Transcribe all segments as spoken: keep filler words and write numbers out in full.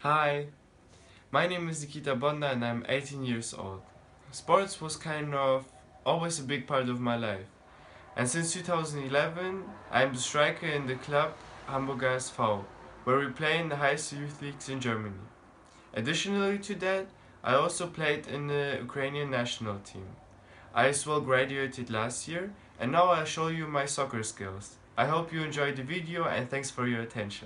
Hi, my name is Nikita Bondar and I'm eighteen years old. Sports was kind of always a big part of my life. And since two thousand eleven, I'm the striker in the club Hamburger S V, where we play in the highest youth leagues in Germany. Additionally to that, I also played in the Ukrainian national team. I as well graduated last year, and now I'll show you my soccer skills. I hope you enjoyed the video and thanks for your attention.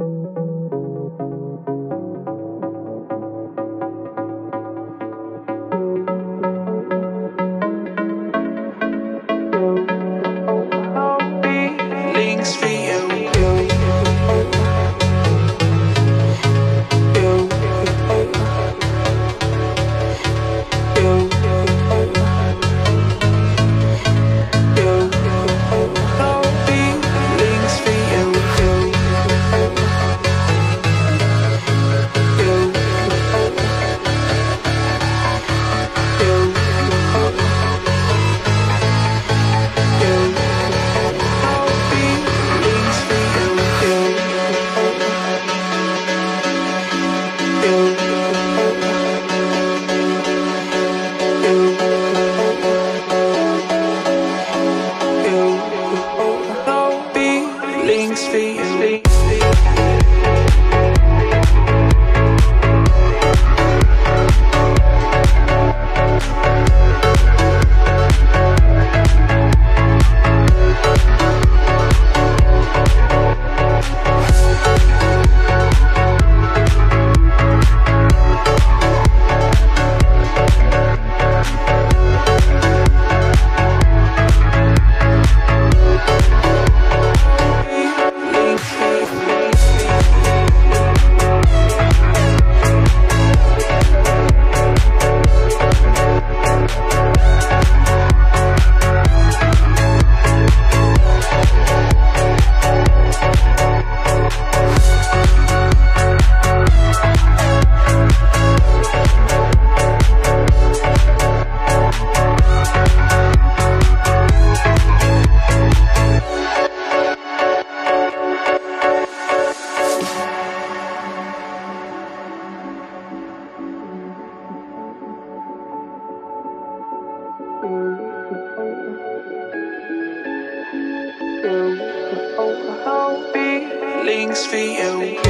Feelings for you.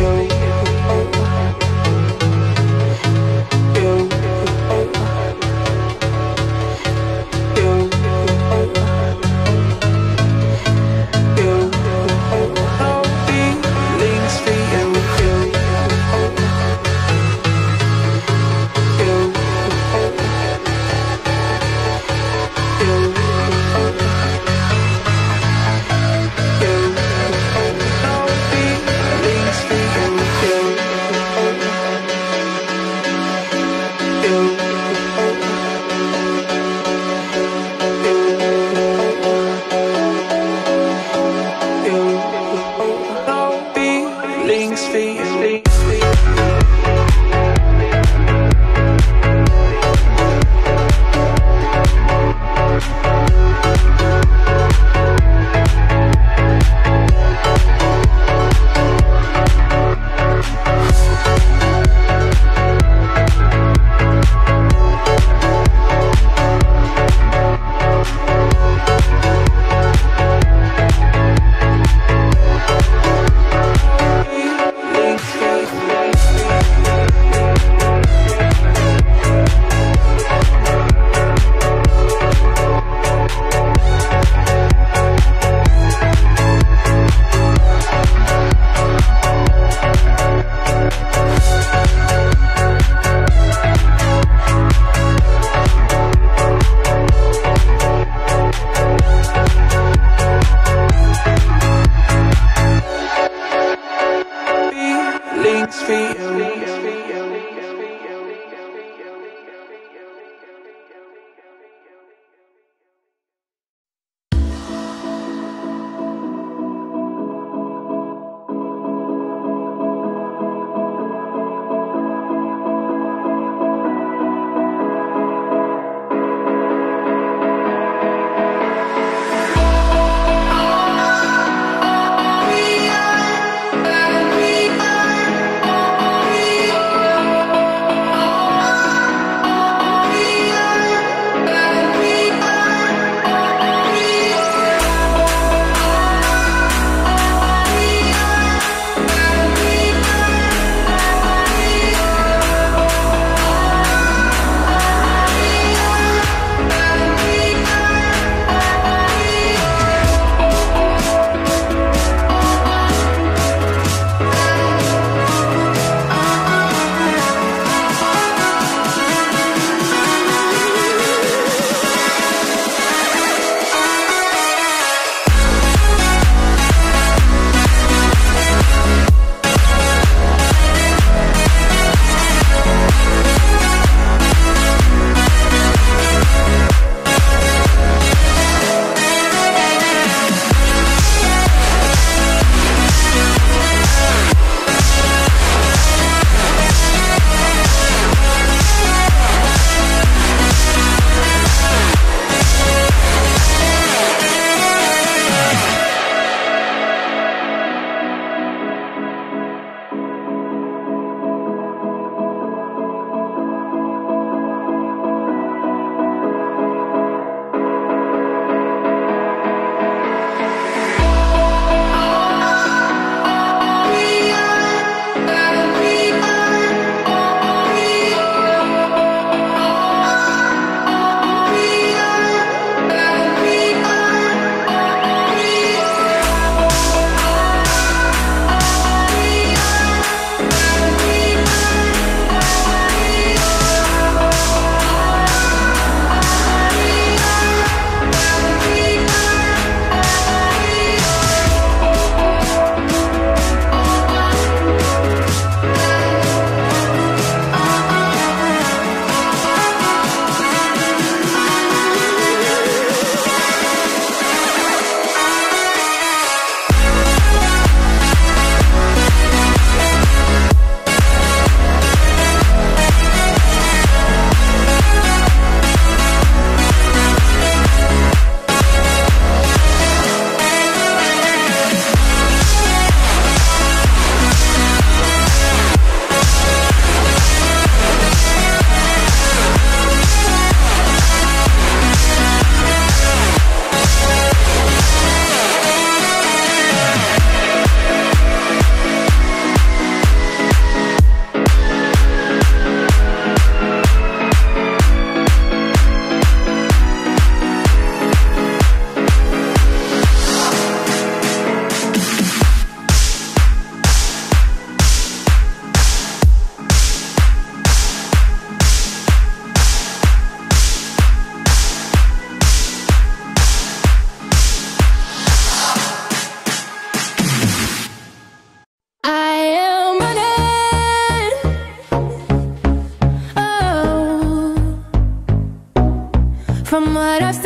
from what I've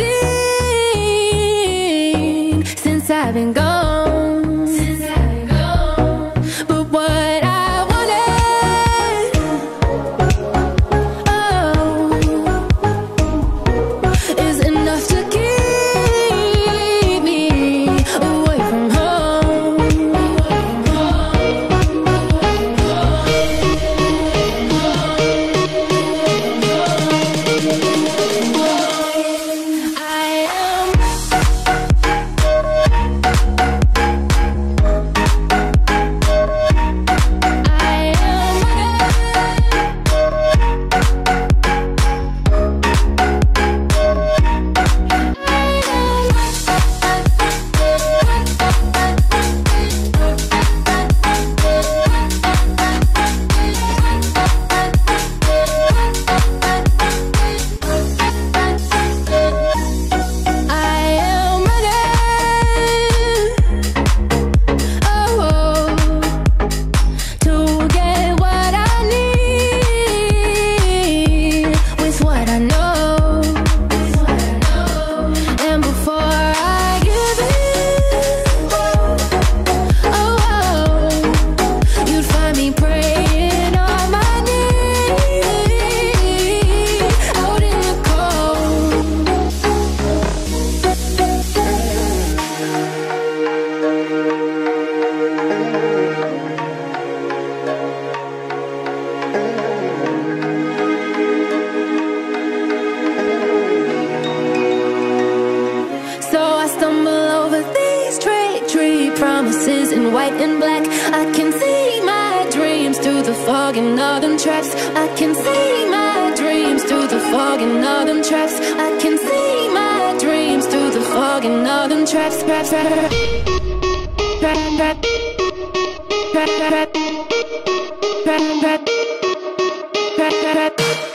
seen since I've been gone. Since I've been gone. But what I wanted, oh, is enough to keep me away from home. Promises in white and black. I can see my dreams through the fog and all them traps. I can see my dreams through the fog and all them traps. I can see my dreams through the fog and all them traps. Traps, traps, traps, traps, traps, traps, traps, traps, traps, traps, traps.